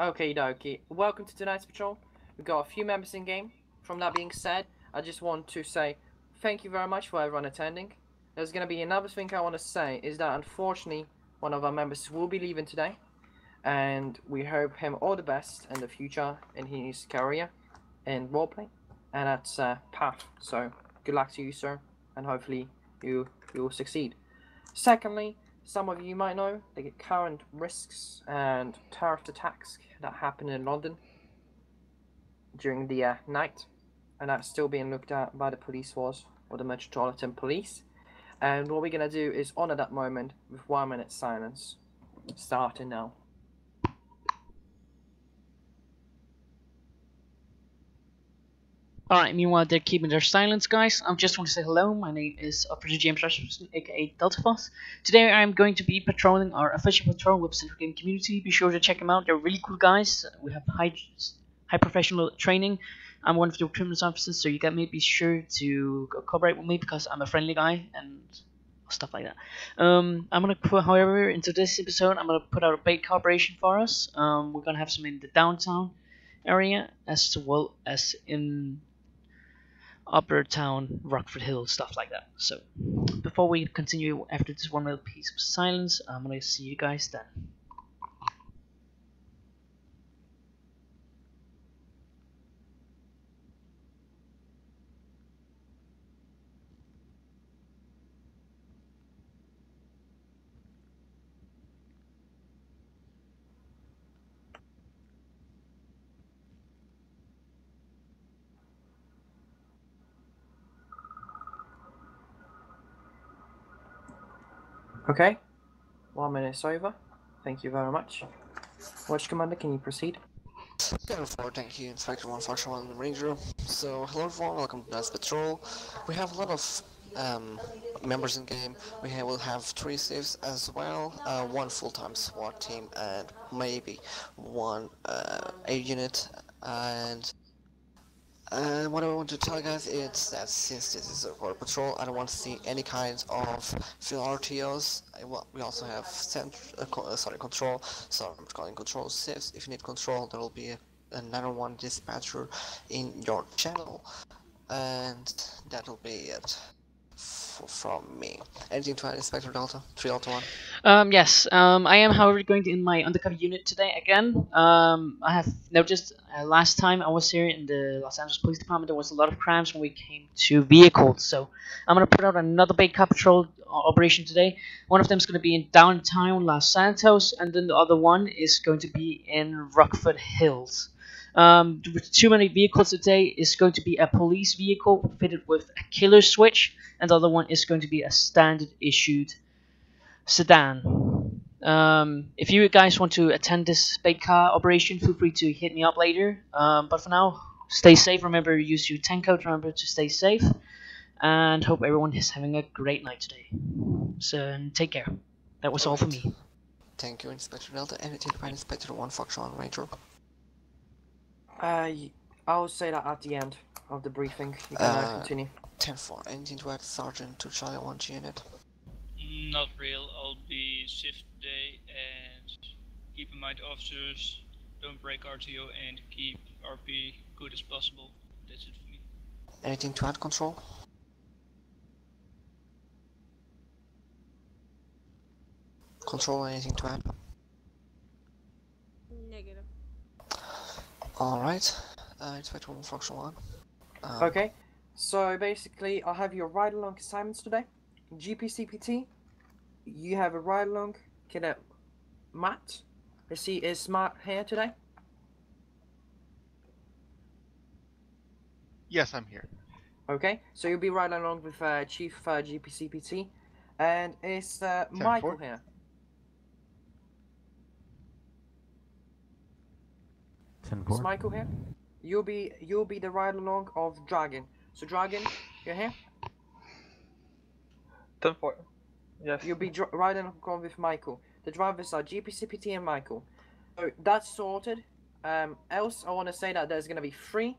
Okay, dokie. Welcome to tonight's patrol. We've got a few members in game. From that being said, I just want to say thank you very much for everyone attending. There's going to be another thing I want to say is that unfortunately one of our members will be leaving today, and we hope him all the best in the future in his career in roleplay, and that's Path. So good luck to you, sir, and hopefully you will succeed. Secondly, some of you might know the current risks and terrorist attacks that happened in London during the night, and that's still being looked at by the police force or the Metropolitan Police. And what we're gonna do is honor that moment with 1 minute silence, starting now. Alright, meanwhile they're keeping their silence, guys. I just want to say hello. My name is Officer James Rasmussen, aka Delta Boss. Today I'm going to be patrolling our official patrol with Central Game Community. Be sure to check them out. They're really cool guys. We have high professional training. I'm one of the recruitment officers, so you got me. Be sure to cooperate with me because I'm a friendly guy and stuff like that. I'm gonna put, however, into this episode, I'm gonna put out a bait cooperation for us. We're gonna have some in the downtown area as well as in upper town, Rockford Hill, stuff like that. So before we continue after this 1 minute piece of silence, I'm gonna see you guys then. Okay, 1 minute's over. Thank you very much. Watch Commander, can you proceed? Thank you, Inspector 1, Faction 1, Ranger. So, hello everyone, welcome to tonight's patrol. We have a lot of members in game. Will have 3 saves as well, 1 full-time SWAT team, and maybe 1 A unit. And what I want to tell you guys is that since this is a core patrol, I don't want to see any kinds of field RTOs. We also have control, so I'm calling control saves. If you need control, there will be another one dispatcher in your channel, and that'll be it from me. Anything to add, Inspector Delta? 3 Delta 1? Yes, I am, however, going in my undercover unit today again. I have noticed last time I was here in the Los Angeles Police Department, there was a lot of crimes when we came to vehicles. So I'm going to put out another bait cop patrol operation today. One of them is going to be in downtown Los Santos, and then the other one is going to be in Rockford Hills. With too many vehicles today is going to be a police vehicle fitted with a killer switch, and the other one is going to be a standard issued sedan. If you guys want to attend this bait car operation, feel free to hit me up later. But for now, stay safe. Remember, use your 10 code. Remember to stay safe, and hope everyone is having a great night today. So take care. That was all for me. Thank you, Inspector Delta. Anything by Inspector 1, Faction 1, Ranger? I'll say that at the end of the briefing. You can continue. 10-4. Anything to add, Sergeant, to Charlie 1 unit? Not real. I'll be shift today, and keep in mind, officers, don't break RTO and keep RP good as possible. That's it for me. Anything to add, Control? Control, anything to add? Negative. Alright, Inspector 1, Faction 1. Okay, so basically I'll have your ride-along assignments today. GPCPT, you have a ride-along. Cadet Matt, is Matt here today? Yes, I'm here. Okay, so you'll be riding along with Chief GPCPT, and is Michael here? 10-4. Is Michael here? You'll be the ride along of Dragon. So Dragon, you're here. 10-4. Yes. You'll be riding along with Michael. The drivers are GPCPT and Michael. So that's sorted. Else, I want to say that there's gonna be three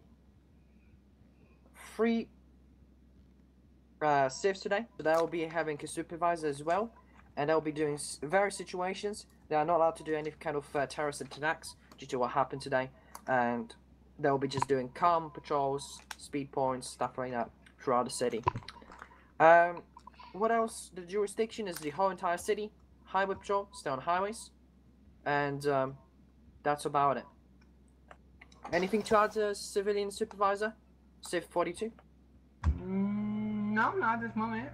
civs today. So they'll be having a supervisor as well, and they'll be doing various situations. They are not allowed to do any kind of terrorist attacks. due to what happened today, and they'll be just doing calm patrols, speed points, stuff like that throughout the city. What else? The jurisdiction is the whole entire city. Highway patrol, stay on highways, and that's about it. Anything to add, civilian supervisor, Civ 42? No, not at this moment.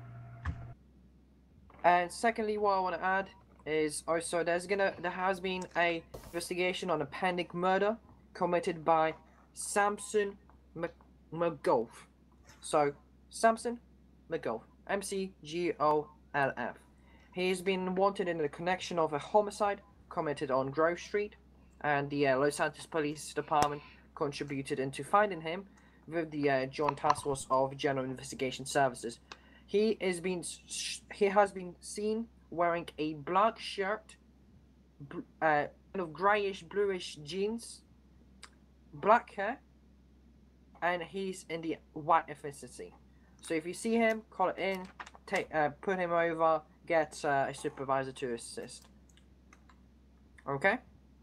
And secondly, what I want to add is also there has been a investigation on a pending murder committed by Samson McGolf. So Samson McGolf, McGolf. He has been wanted in the connection of a homicide committed on Grove Street, and the Los Santos Police Department contributed into finding him with the Joint Task Force of General Investigation Services. He has been seen wearing a black shirt, kind of grayish bluish jeans, black hair, and he's in the white ethnicity. So if you see him, call it in, put him over, get a supervisor to assist. Okay?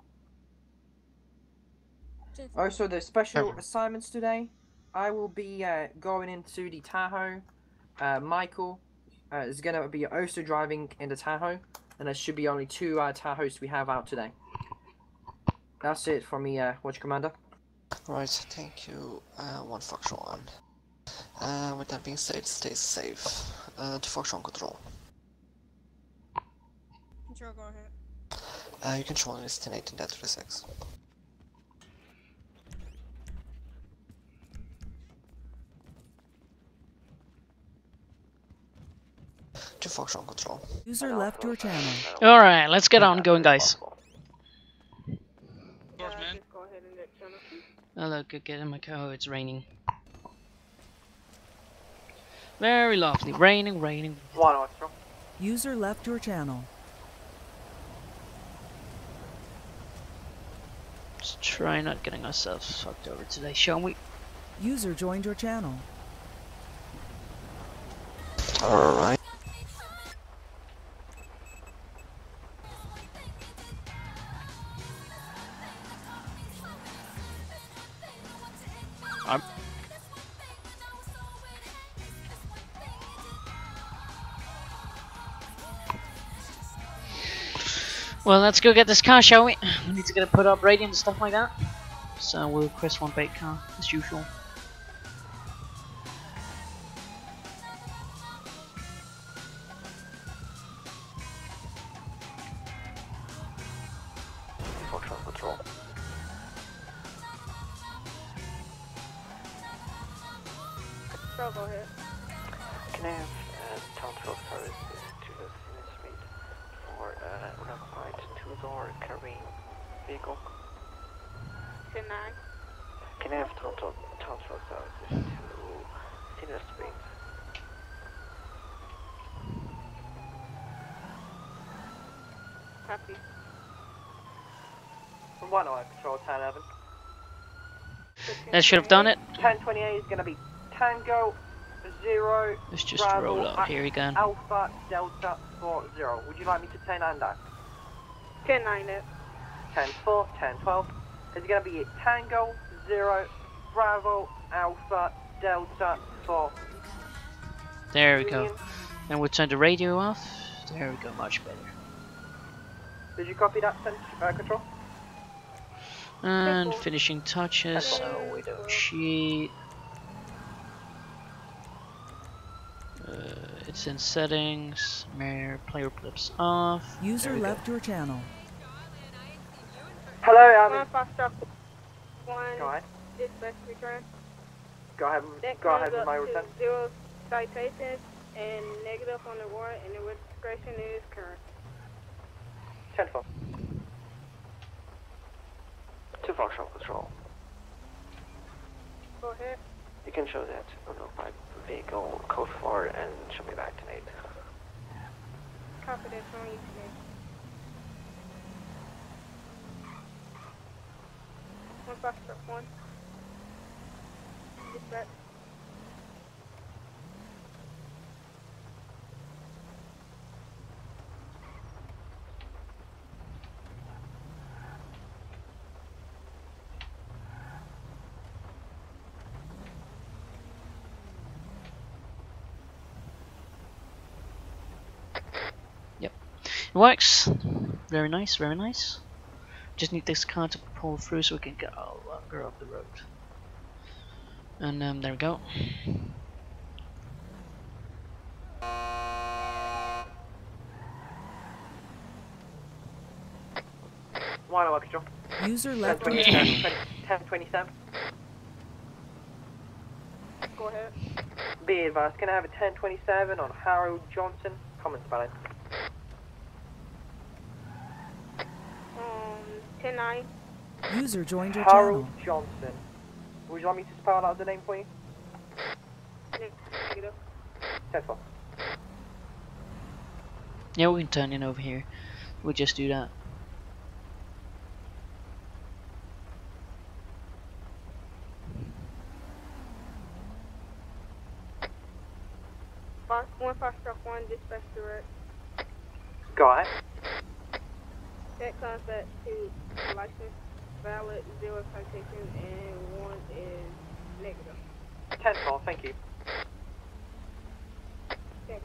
Also, the special assignments today, I will be going into the Tahoe. Michael is going to be also driving in the Tahoe, and there should be only 2 Tahoes we have out today. That's it for me, Watch Commander. Right, thank you, 1 Fox 1. With that being said, stay safe. To Fox 1 control. Control, go ahead. You can show on this 10-8 and that 36. To Fox 1 control. User left your channel. Alright, let's get on going, guys. Course, man. Just go ahead and let channel. Oh look, get in my car, it's raining. Very lovely. Raining. 1 Officer. User left your channel. Let's try not getting ourselves fucked over today, shall we? User joined your channel. Alright. Well, let's go get this car, shall we? We need to get it put up, radio and stuff like that. So we'll request 1 bait car, as usual. Fox 1 control. Control, go ahead. Can I have townsville services to the Sinus Street for unoccupied 2-door carrying vehicle? 10-9. Can I have townsville services to Sinus Street? Copy. 1 Control 10-11. That should have done it. 1028 is going to be Tango 0 Let's just Bravo, roll up here again. Alpha Delta 40. Would you like me to 10-9 that? 10-9 it. 10-4, 10-12. It's going to be Tango 0 Bravo Alpha Delta 4. There we go. And we'll turn the radio off. There we go, much better. Did you copy that, Control? And finishing touches, so we don't cheat. It's in settings, mirror, player clips off. User left your channel. Hello, 1 Foxtrot 1. Go ahead. Dispatch return. Go ahead with my return. 0 citations and negative on the warrant, and the registration is current. 10-4. To Fox 1 control. Go ahead. You can show that unoccupied vehicle code 4 and show me back to Nate. Copy that on you today. 1 Foxtrot 1. Dispatch. Yep, it works. Very nice, very nice. Just need this car to pull through so we can get a lot longer off the road. And there we go. Why not, John? User left your 1027. channel. 1027. Go ahead. Be advised, can I have a 1027 on Harold Johnson? Common spelling. 10-9. User joined your Harold channel. Johnson. Would you like me to spell out the name for you? Negative. 10-4. Yeah, we can turn in over here. We'll just do that. One fast truck, one dispatch direct. Go ahead. That comes back to license valid, 0 citation, and 1 is negative. 10-4, thank you. 10-4.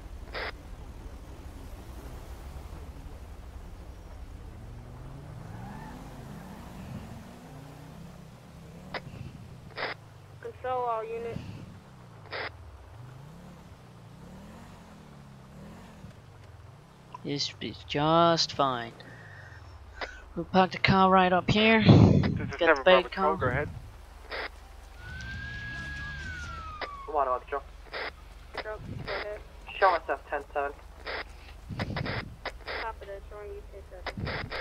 Control all units. This is just fine. We'll park the car right up here. This is Get 7 the Bravo bait Control, car. go ahead. Why not, John? Control, go ahead. Show myself 10-7. Top of that, showing you 10-7.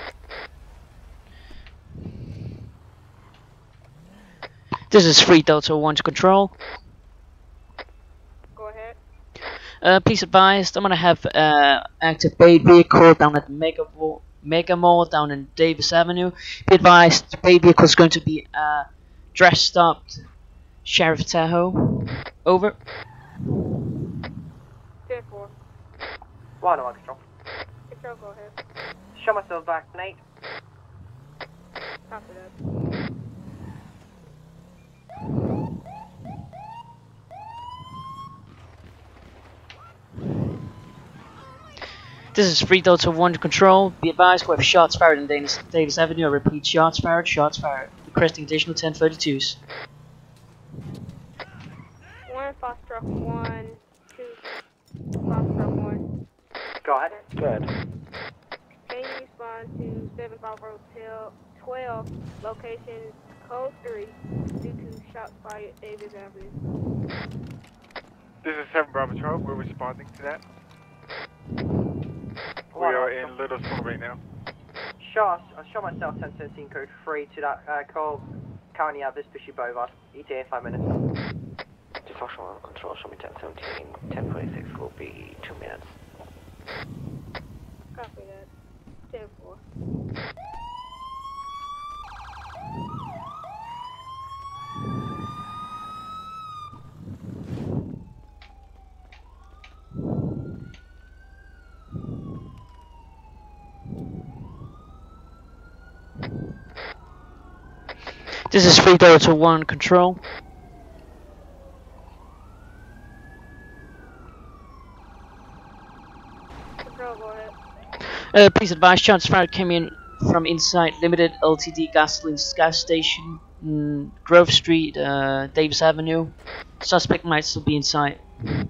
This is 3 Delta 1 to control. Go ahead. Please advise, I'm gonna have active bait vehicle down at Mega Mall down in Davis Avenue. Be advised, the bait vehicle is going to be dressed up Sheriff Tahoe. Over. 10-4. Why not, John? Control, go ahead. Show myself back, Nate. Top of that. This is 3 Delta 1 to control. Be advised, we have shots fired in Davis Avenue. I repeat, shots fired, shots fired. Requesting additional 1032s. 1 fast truck, 1, 2 fast truck, 1. Go ahead. Good. Can you respond to 7 Bravo Hotel 12, location code 3, due to shots fired Davis Avenue? This is 7 Bravo Patrol, we're responding to that. We Why are not? in Little School right now. Show myself 1017 code 3 to that call. Currently at Vespucci Boulevard. ETA 5 minutes. To Foxtrot 1 Control, show me 1017. 1026 will be 2 minutes. Copy that. 10-4. This is 3 Delta 1 control. Control, go ahead. Please advise, shots fired came in from inside Limited Ltd gasoline gas station, Grove Street, Davis Avenue. Suspect might still be inside.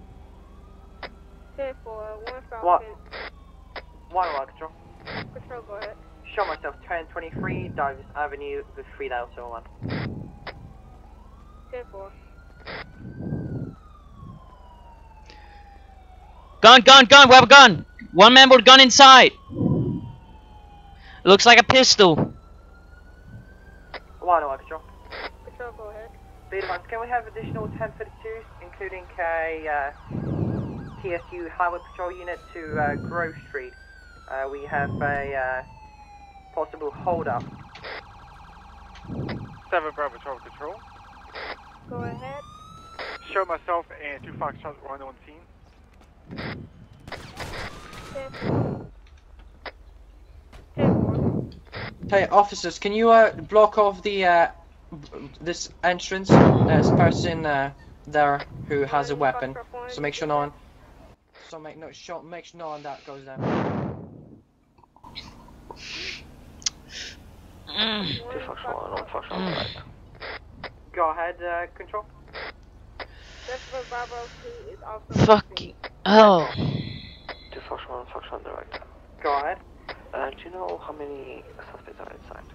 10-4. 1 What? Falcon. Why not, Control? Control, go ahead. Show myself 1023 Davis Avenue with 3 Delta 1. 10-4. Gun, gun, gun! We have a gun! One man with a gun inside! Looks like a pistol. Why not, Control? Control, go ahead. Be advised, can we have additional 1032s, including a TSU Highway Patrol unit to Grove Street? We have a possible hold-up. 7 Bravo Patrol Control. Go ahead. Show myself and 2 Foxtrot 1 on scene. 10-4. 10-4. Hey, officers, can you block off the this entrance? There's a person there who has a weapon, so make sure no one. so make sure none of that goes down. 2 Fox 1 on Fox 1 right. Go ahead, control. Vesper Bravo 2 is also Fucking. Oh. 2 Fox 1 direct. Go ahead. Do you know how many suspects are inside?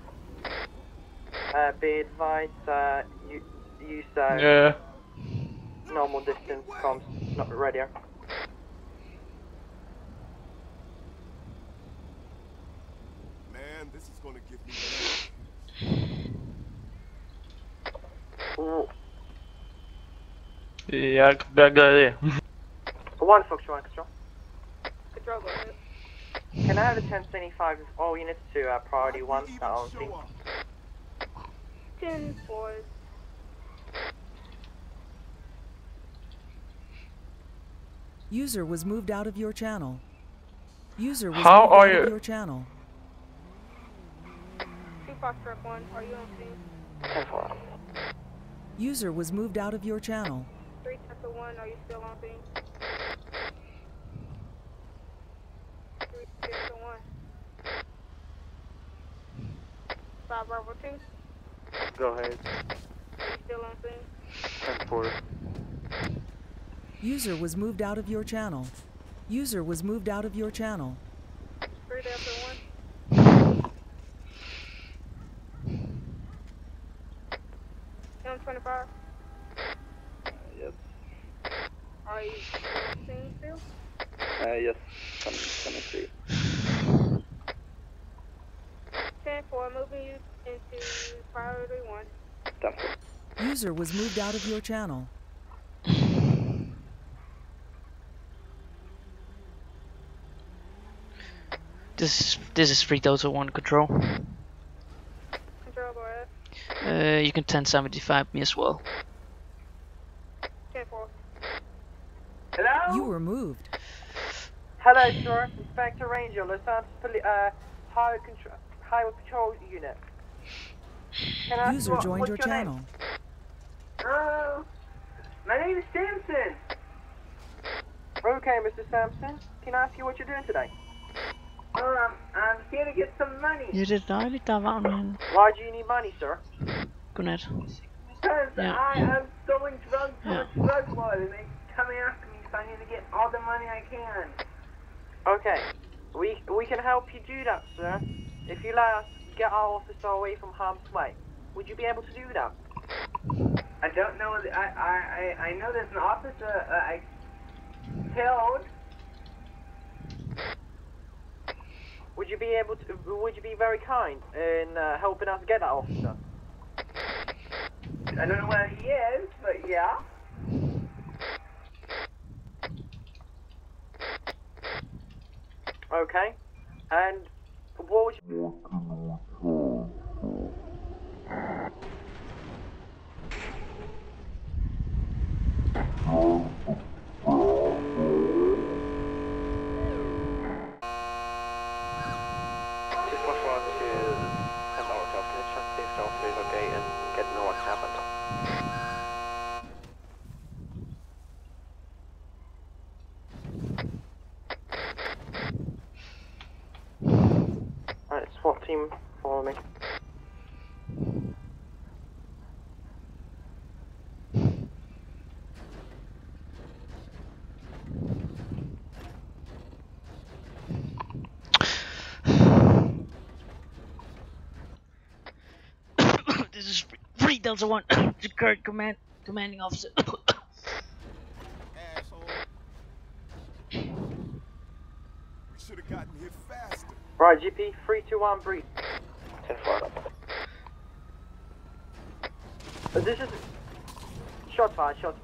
Be advised, use Yeah. normal distance comms, not radio. Man, this is gonna give me. Yeah, good idea. 1 Fox 1 control. Control, go ahead. Can I have a 1075 with all units to priority 1 on scene? 10-4. User was moved out of your channel. User was How moved are out you? of your channel. 2 Fox Truck 1, are you on scene? 10-4. User was moved out of your channel. 3 Tesla 1, are you still on scene? 3 Tesla 1. 5 Bravo 2, Go ahead. are you still on scene? 10-4. User was moved out of your channel. User was moved out of your channel. 3 Delta 1. M25, Yes. are you on scene still? Yes. Coming through. 10-4, moving you into priority 1. 10-4. User was moved out of your channel. This is 3001 control. Control, go ahead. You can 1075 me as well. 10-4. Hello? You were moved. Hello, sir. Inspector Ranger, Los Santos Highway Patrol Unit. Can I ask User joined what's your name? channel. My name is Samson. Okay, Mr. Sampson. Can I ask you what you're doing today? I'm here to get some money. Är det dåligt av honom? Why do you need money, sir? Godnatt. Because Yeah. I'm selling drugs to Yeah. a drug lord and they're coming after me, so I need to get all the money I can. Okay, we can help you do that, sir. If you let us get our officer away from harm's way, would you be able to do that? I don't know. I know there's an officer I killed. Would you be able to? Would you be very kind in helping us get that officer? I don't know where he is, but yeah. Okay. And what would you... Okay, and get to know what's happened. Alright, SWAT team, follow me. This is 3001. The current commanding officer. Asshole. We should have gotten here faster. Right, GP, 321, breathe. 10-4. This is... Shots fired, shots.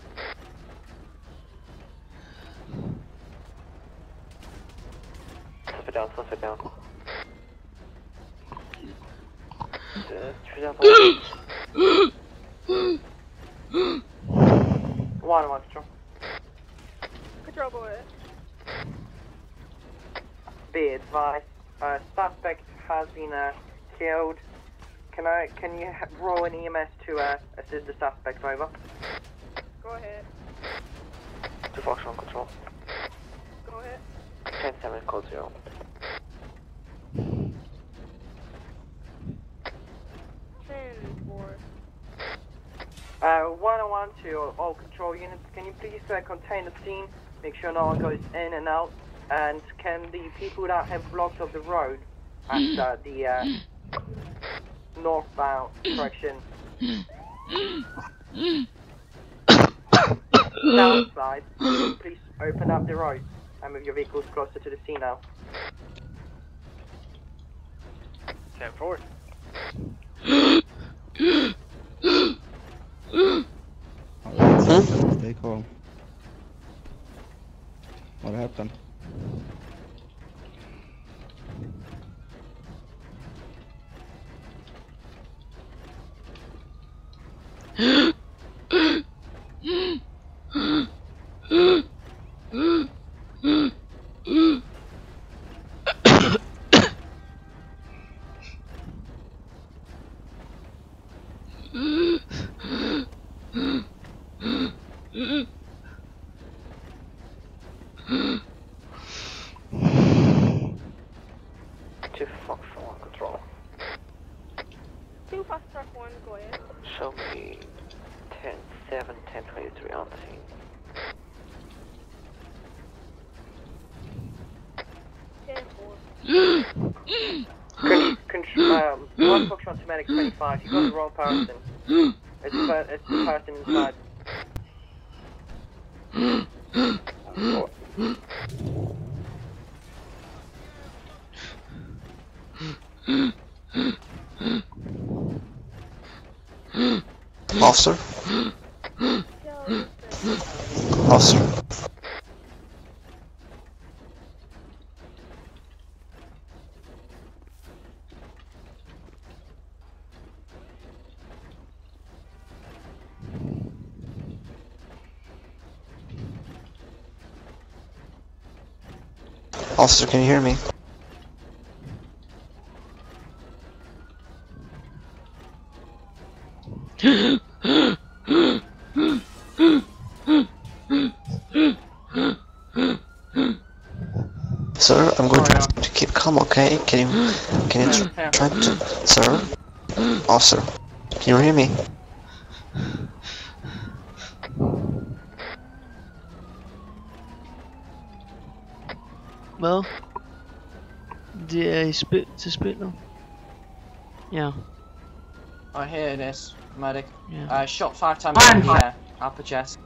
Suspect down, suspect down. One control. Control, go ahead. Be advised, suspect has been killed. Can you roll an EMS to assist the suspect, over? Go ahead. 2 Fox on control. 10-7, code 0. One to all control units, can you please contain the scene, make sure no one goes in and out, and can the people that have blocked off the road at the northbound direction south side, please open up the road and move your vehicles closer to the scene now. 10-4. Stay calm. What happened? Control. 2 Fox Truck 1, go ahead. Show me 10-7, 10-23 on the scene. One Foxtrot Automatic 25, you got the wrong person. It's the person inside. Officer? Officer? Officer, can you hear me? Sir, I'm going to keep calm, okay? Can you try to, sir? Officer, can you hear me? Well, det er til spil nu. Yeah. I hear this, medic. Yeah. Shot 5 times in the air, upper chest.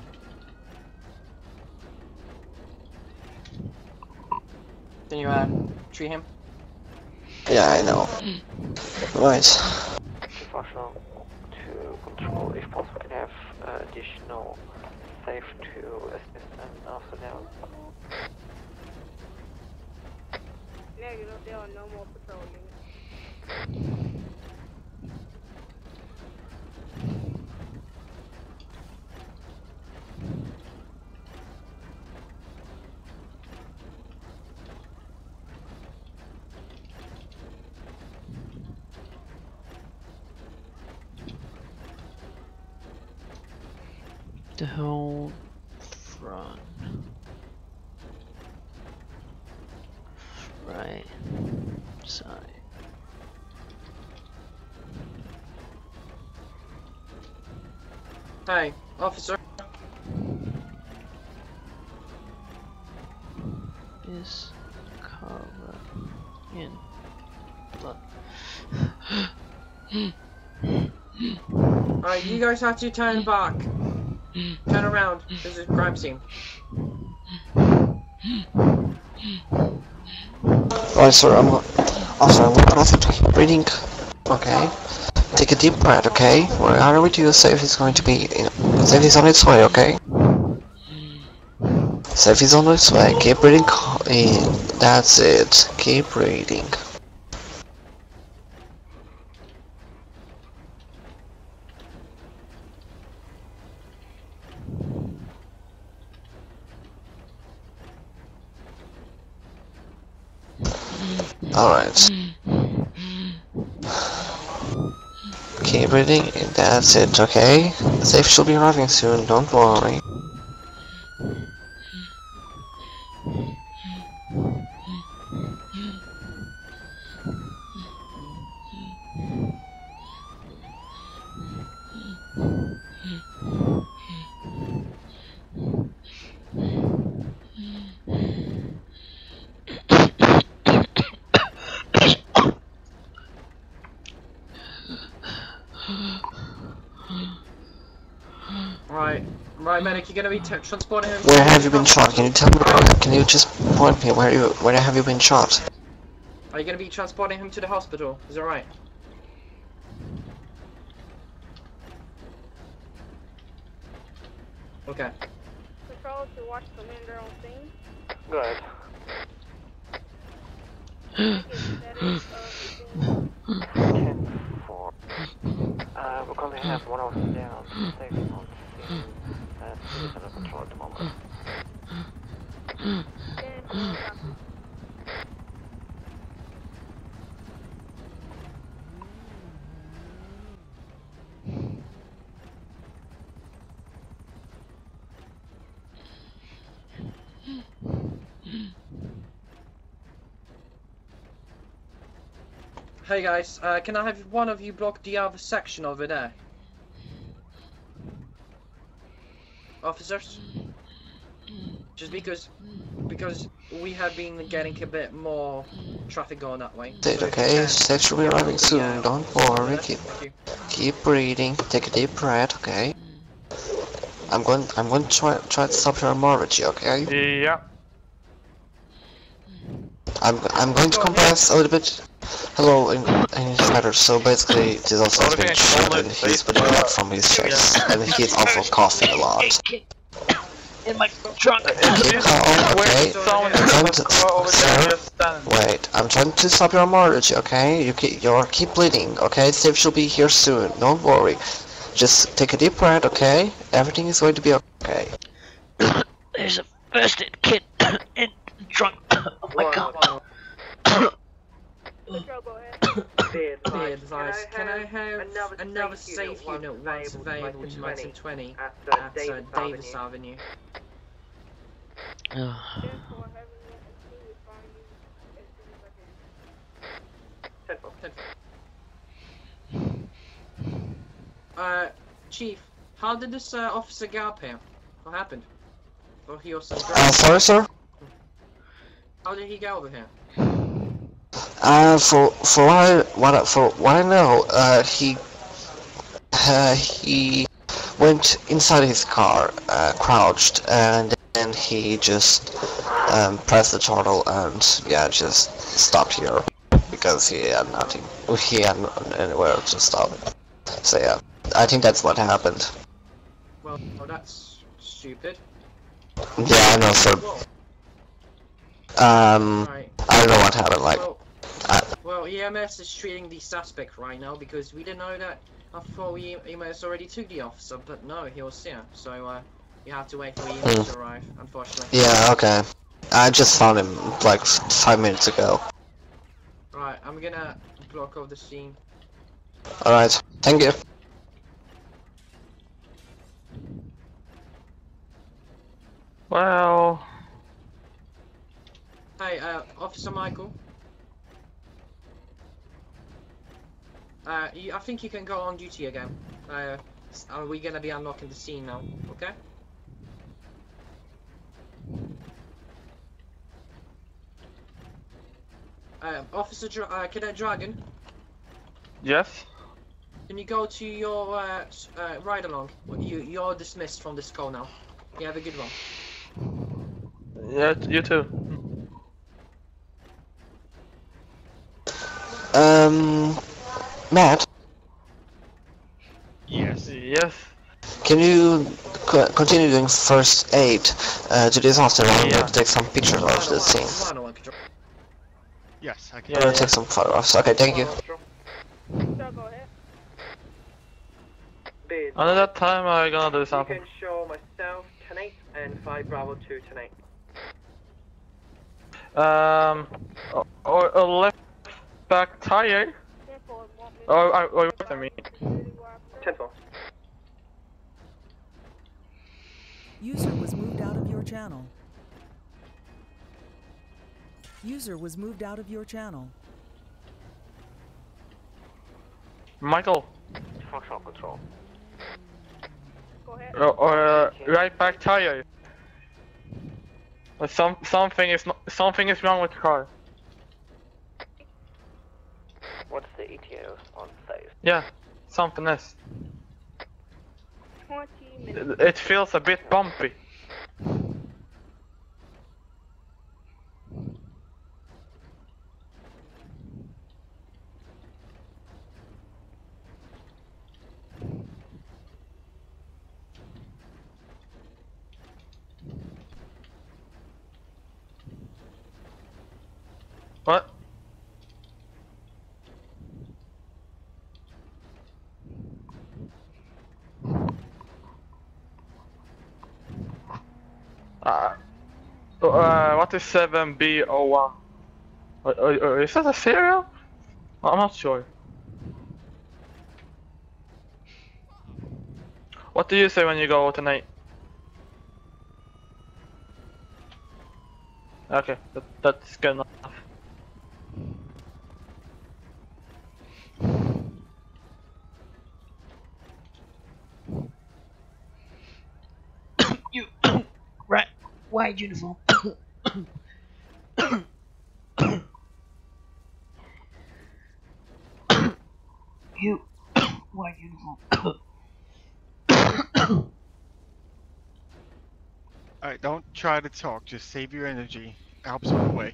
Can you treat him? Yeah, I know. Right. Functional to control, if possible, can have additional safe to assist them after down. Negative, there are no more patrol units. The whole front. Right side. Hey, officer. Is covered in blood. Alright, you guys have to turn back. Turn around. This is a crime scene. Right, sir, also, I want nothing to keep reading. Okay. Take a deep breath, okay? Wherever we do, safe is going to be, safe is on its way, okay? Safe is on its way. Keep reading. That's it. Keep reading. Alright. Keep reading, that's it, okay? Safe should be arriving soon, don't worry. Right, medic, you're gonna be transporting him. Where have you been shot? Can you tell me? Can you just point me where have you been shot? Are you gonna be transporting him to the hospital? Is that right? Okay. Control to watch commander on scene. Good. Status of the scene. 10-4. We're going to have one officer down, safe on scene. He's under control at the moment. 10-4, copy. Hey guys, can I have one of you block the other section over there? Officers? Just because we have been getting a bit more traffic going that way. Did okay, safe should be arriving soon, don't worry, keep breathing, take a deep breath, okay? I'm going to try to stop your hemorrhage, okay? Yeah. I'm going to compress a little bit. Hello, Inspector. So basically, this also has been shot and he's bleeding out from his chest, and he's also coughing a lot. In my trunk. Keep calm, okay? Wait, I'm trying to stop your hemorrhage, okay? You keep bleeding, okay? Safe should be here soon. Don't worry. Just take a deep breath, okay? Everything is going to be okay. There's a first aid kit in the trunk. Oh my god. Control, go ahead. Be advised, can I have another safe unit once available to 1920 at Davis Avenue? 10-4, having it as soon as I can. Chief, how did this officer get up here? What happened? Well, he was sorry, sir? How did he get over here? For what I know, he went inside his car, crouched, and then he just pressed the throttle and yeah, just stopped here because he had nothing. He had anywhere to stop. So yeah, I think that's what happened. Well, that's stupid. Yeah, I know, sir. Right. I don't know what happened. Like. Well, EMS is treating the suspect right now because we didn't know that. I thought EMS already took the officer, but no, he was here. So you have to wait for EMS to arrive, unfortunately. Yeah, okay. I just found him like 5 minutes ago. Right, I'm gonna block off the scene. Alright, thank you. Well. Hey, Officer Michael. I think you can go on duty again. We're gonna be unlocking the scene now, okay? Officer Cadet Dragon? Yes? Can you go to your ride along? You're dismissed from this call now. You have a good one. Yeah, you too. Matt? Yes. Yes. Can you continue doing first aid to this officer? I'm going to take some pictures of the scene. Yes, I can. I'm going to take some photographs. Okay, thank you. Control, go ahead. Under that time, I'm gonna do something. You can show myself, 10-8, and 5 Bravo 2, 10-8. Or a left back tire. 10-4, Oh, wait a minute. 10-4. User was moved out of your channel. User was moved out of your channel. Michael. Functional control. Go ahead. Or right back tire. Something is wrong with the car. What's the ETOs on site? Yeah, something else. 20 minutes. It feels a bit bumpy. What? What is 7B01? Is that a serial? I'm not sure. What do you say when you go tonight? Okay, that's good enough. You right, white uniform. You white uniform. Alright, don't try to talk, just save your energy. It helps right away.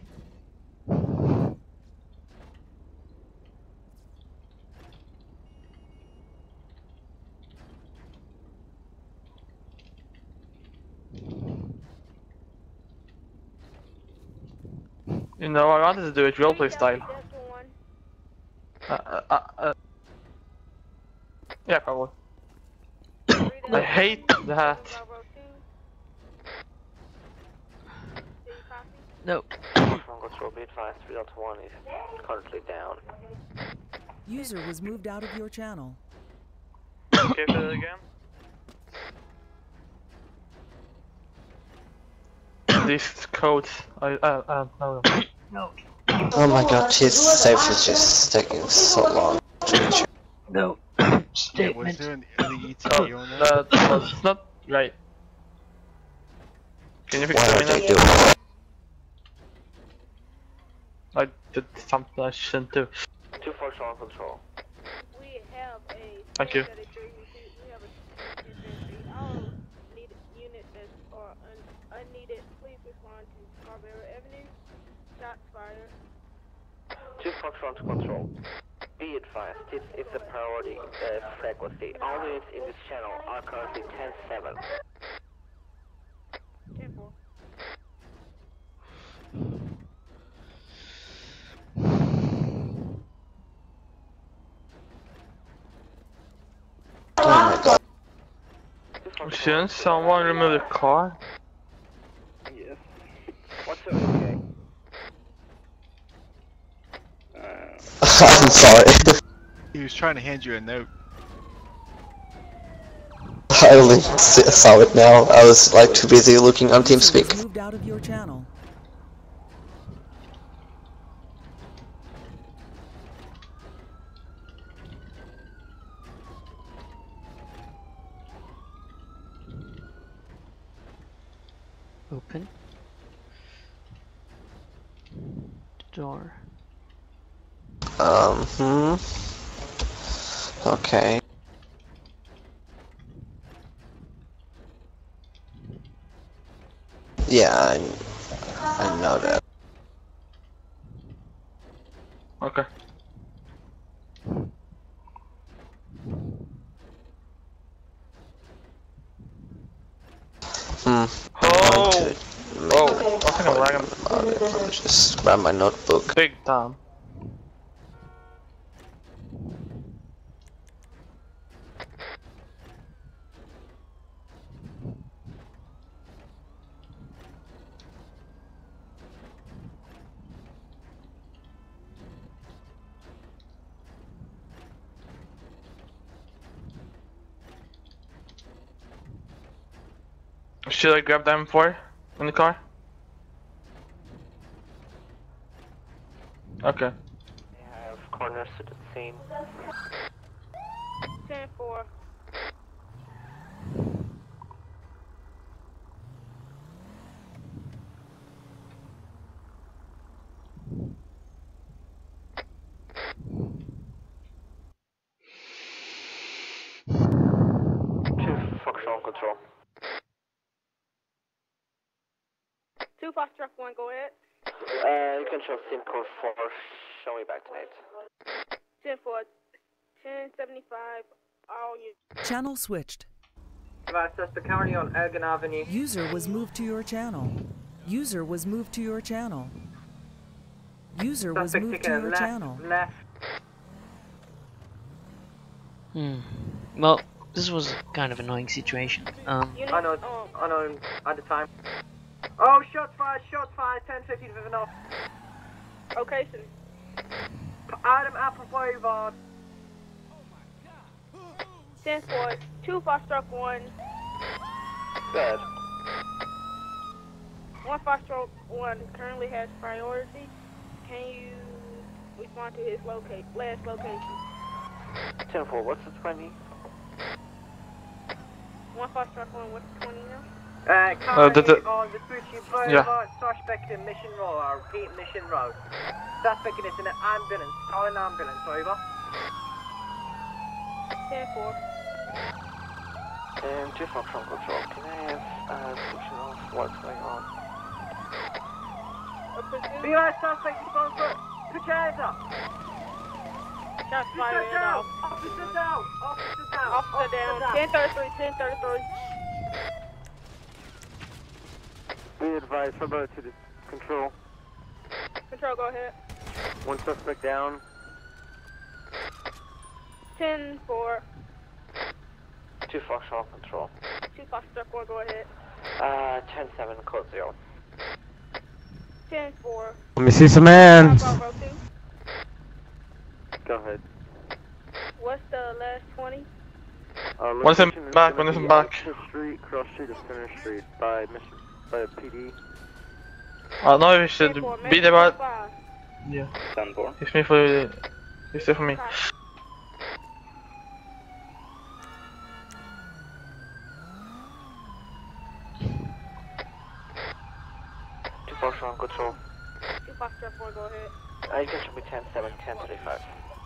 You know, I wanted to do it roleplay style. Yeah, probably. I hate that. No. Control, be advised, 3 Delta 1 is currently down. User was moved out of your channel. Okay, say that again. These codes, I don't know. No. Oh my god, his safe is just taking so long to reach. No. Yeah, Statement. was there an ETA on that? That was not right. Can you fix Why the are they minute? doing that? I did something I shouldn't do. 2 Fox on control. We have a Thank you. 1033 receipt. We have a 1033. All needed units that are unneeded, please respond to Strawberry Avenue. Shots fired. 2 Fox on control. Be advised, this is a priority frequency. All units in this channel are currently 10-7. 10-4. Oh my god. Shouldn't someone remove the car? Yes. What's your ETA? I'm sorry. He was trying to hand you a note. I only saw it now. I was like too busy looking on User was TeamSpeak. moved out of your channel. Open. Door. Okay. Yeah, I know that. Okay. I'm Oh! going to Oh, make I think I'm lagging. about it. Let me just grab my notebook. Big time. Should I grab the M4 in the car? Okay. We have corners to the scene. 10-4. control. 2 Foxtrot 1, go ahead. You can show SIM code 4. Show me back tonight. 10-4, 1075, all units. Channel switched. Suspect currently on Ergen Avenue. User was moved to your channel. User was moved to your channel. User was Suspect moved to taking a your left, channel. left. Well, this was kind of annoying situation. I know at the time. Oh, shots fired, 10-15 with an off. Location. Adam Apple Boulevard. 10-4, 2 Foxtrot 1. Good. 1 Foxtrot 1 currently has priority. Can you respond to his last location? 10-4, what's the 20? 1 Foxtrot 1, what's the 20 now? Currently on the Vespucci Boulevard, suspect in Mission Road, I repeat, Mission Road. Suspect is in an ambulance, call an ambulance, over. 10-4. And 2 Foxtrot control, can I have a description of what's going on? Be right, suspect is on foot. Put your hands up. Shots fired off. Officer down. Officer down. Officer down. 1033, 1033. Be advised, how about to the control? Control, go ahead. 1 suspect down. 10-4. 2 Foxtrot control. 2 Foxtrot 4, go ahead. 10-7, code 0. 10-4. Let me see some hands. Bravo 2. Go ahead. What's the last 20? One is in back, one is in back. Street, cross street of Center Street by PD. I know we should 10-4, be there, but 5. yeah. 10-4. It's me for it's for me. Foxtrot control. 2 Foxtrot 4, go ahead. You can show me 10-7, 10-35.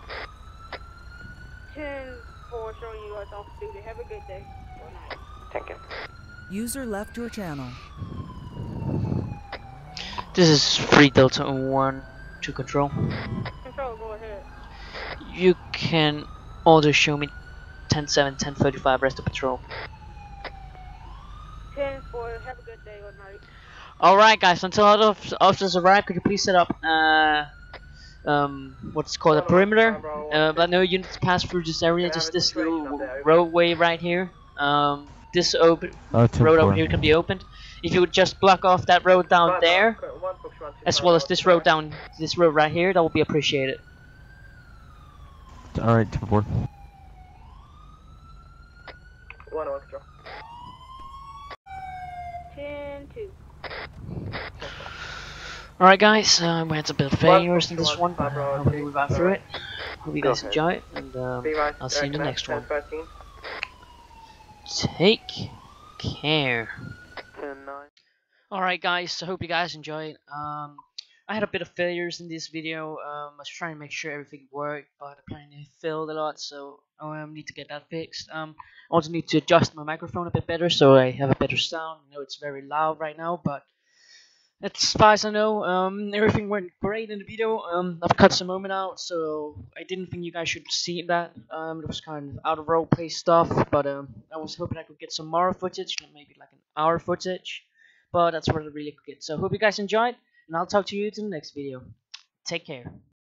10-4, showing you guys off duty. Have a good day. Good night. Thank you. User left your channel. This is 3 Delta 1 to control. Control, go ahead. You can also show me 10-7, 10-35 rest of patrol. 10-4, have a good day. Good night. Alright guys, until other officers arrive, could you please set up what's called a perimeter? But no units pass through this area, just this little roadway right here. This road over here can be opened. If you would just block off that road down there, as well as this road right here, that would be appreciated. Alright, 10-4. 1 extra. 10-2. Alright guys, we had a bit of failures in this one, but hopefully we got through it. Hope you guys enjoy it, and I'll see you in the next one. Take care. 10-9. Alright guys, so hope you guys enjoyed. I had a bit of failures in this video. I was trying to make sure everything worked, but apparently it failed a lot, so I need to get that fixed. I also need to adjust my microphone a bit better so I have a better sound. I know it's very loud right now, but as far as I know, everything went great in the video. I've cut some moment out, so I didn't think you guys should see that. It was kind of out of roleplay stuff, but I was hoping I could get some more footage, maybe like an hour footage, but that's what I really could get. So hope you guys enjoyed, and I'll talk to you in the next video. Take care.